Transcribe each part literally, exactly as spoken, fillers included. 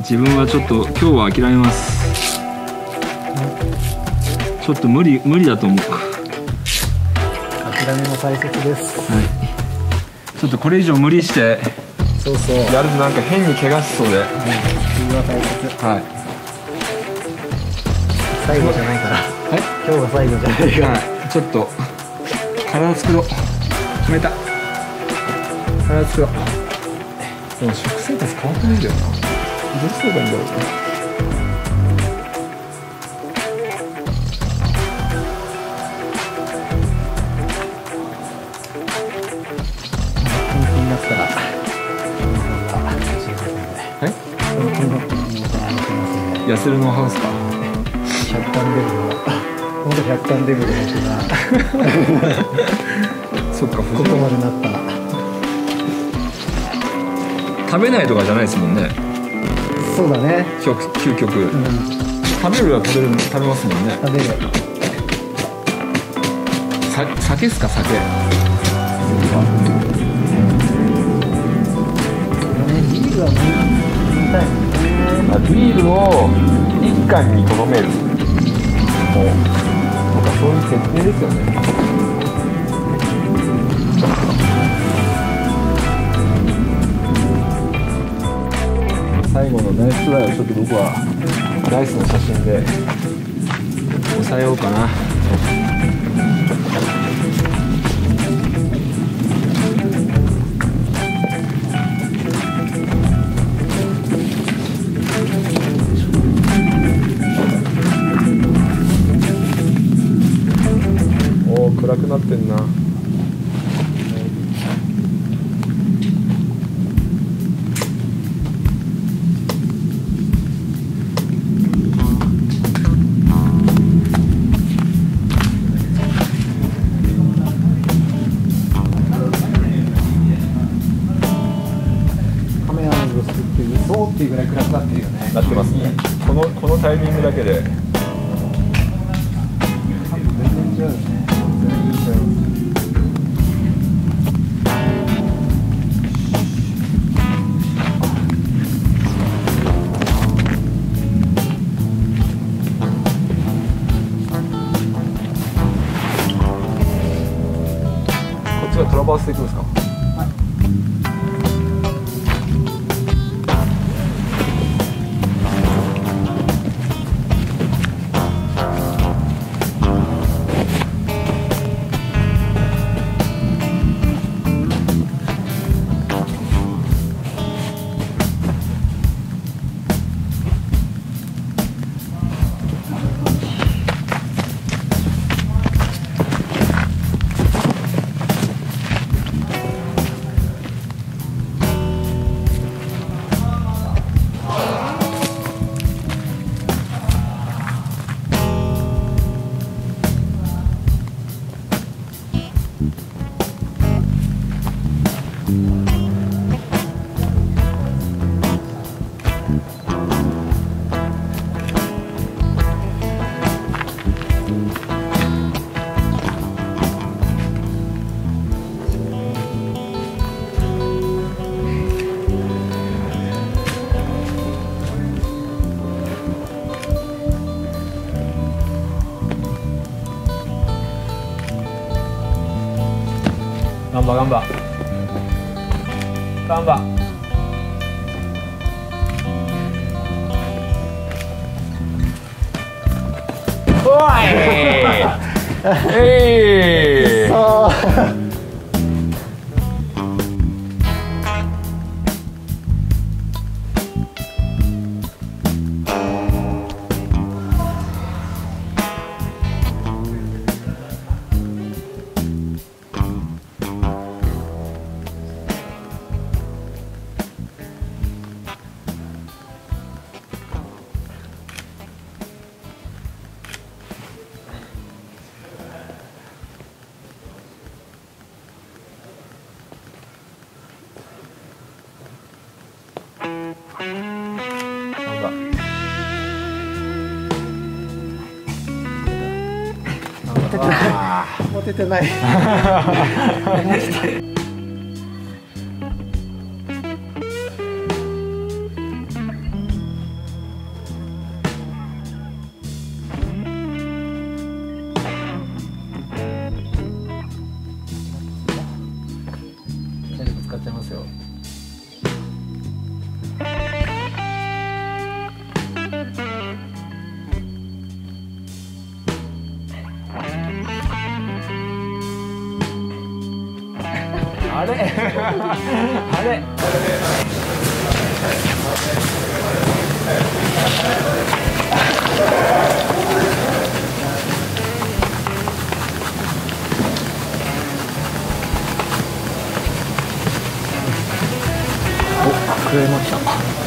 自分はちょっと今日は諦めます。ちょっと無理無理だと思う。 諦めも大切です。 はい。ちょっとこれ以上無理してそうそうやるとなんか変に怪我しそうで。うん、 それは大切。 はい。 最後じゃないから。はい。今日が最後じゃないから。 はい。ちょっと体作ろう。決めた。体作ろう。でも食生活変わってないんだよな。どうすればいいんだろうね。 本気になったら。 はい。痩せるノウハウですか。 百貫デブの。本当百貫デブの僕が。 そっか。こここまでなったら。 食べないとかじゃないですもんね。 そうだね。 究極、うん、食べるは食べる食べますもんね。 食べる。 さ酒っすか酒。 ビールは飲みたいね。 ビールを一貫にとどめる。もうなんかそういう設定ですよね。最後のナイストライをちょっと僕はナイスの写真で抑えようかな。おお、暗くなってんな。 そうっていうぐらい暗くなってるよね。 なってますね。このこのタイミングだけで。 全然違うよね。全然違う。 こっちはトラバースでいくんですか。ガンバガンバガンバ。おいえいそうモテてない。 っちゃいますよ。あれあれお、クレーム来た。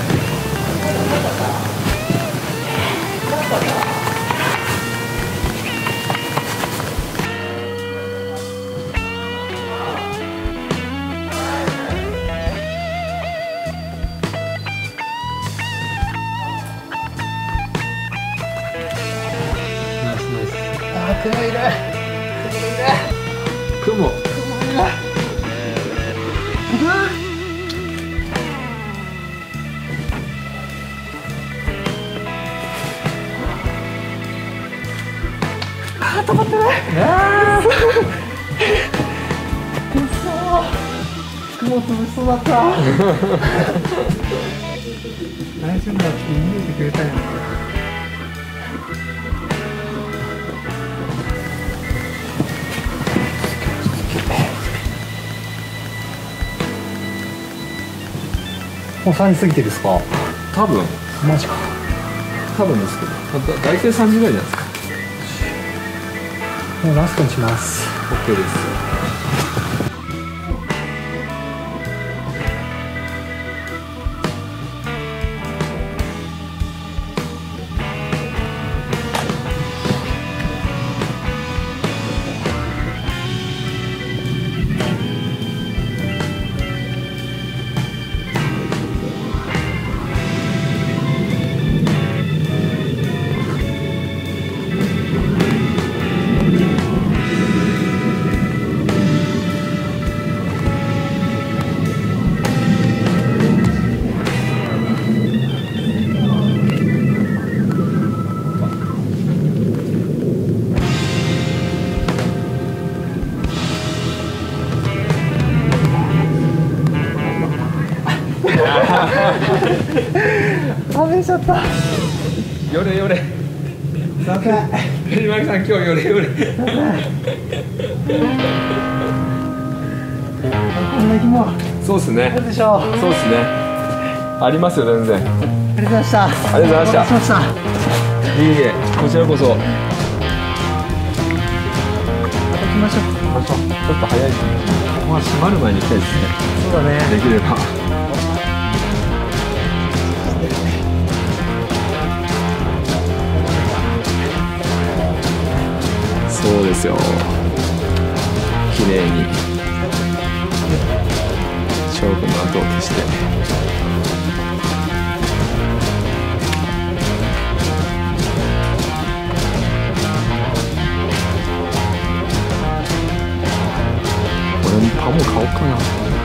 雲いる。雲いる。雲。ああ、止まってない。ああ。雲潰しそうだった。大丈夫だって見えてくれたよ。もうさんじ過ぎてるですか？ 多分。 マジか。 多分ですけど、だ大体さんじぐらいじゃないですか。 もうラストにします。 OK です。 食べちゃった。 よれよれ。 さて。 今木さん、今日よれよれ。 こんな日も。 そうですね。 あるでしょう。 そうですね。ありますよ、全然。 ありがとうございました。 ありがとうございました。 お待たせしました。 いえいえ、こちらこそ。また来ましょう。 ちょっと早いですね。ここは閉まる前に行きたいですね。 そうだね。 できれば。そうですよ。綺麗に勝負の後を消して。俺もパモ買おうかな。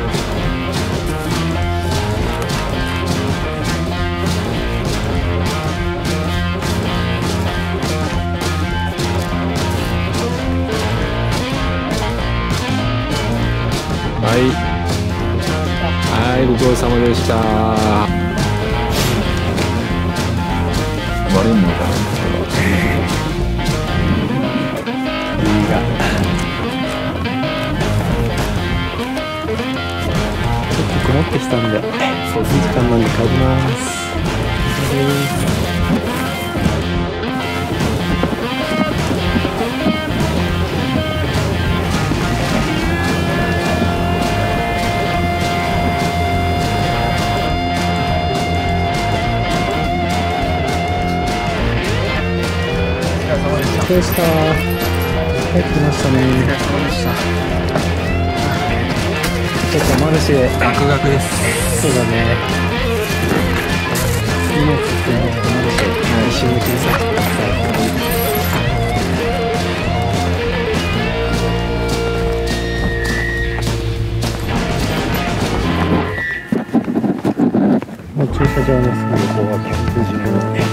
はい、はい、ご苦労様でした。悪いもんだ。いいが。 ちょっと曇ってきたんで、そういい時間なんで帰ります。お疲れ様でした。帰ってきましたね。お疲れ様でした。ちょっとマルシェガクガクです。 そうだね。いいやつってマルシェ一緒に切りさせてください。もう駐車場のすぐ横はキャンプ場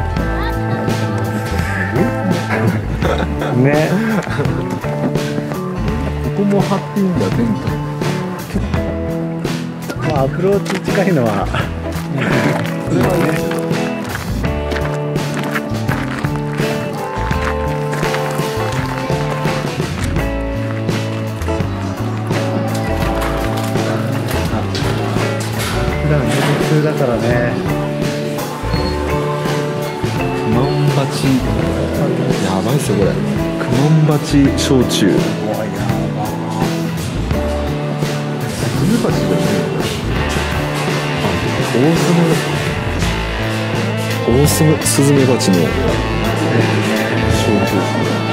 ね。 ここもハッピーんだ、テント。 まあアプローチ近いのはそれはいいですよ。普段普通だからね。 クマンバチやばいっすよこれ。クマンバチ焼酎。 怖いな。 スズメバチじゃないのこれ。オオスムオオスムスズメバチの焼酎ですね。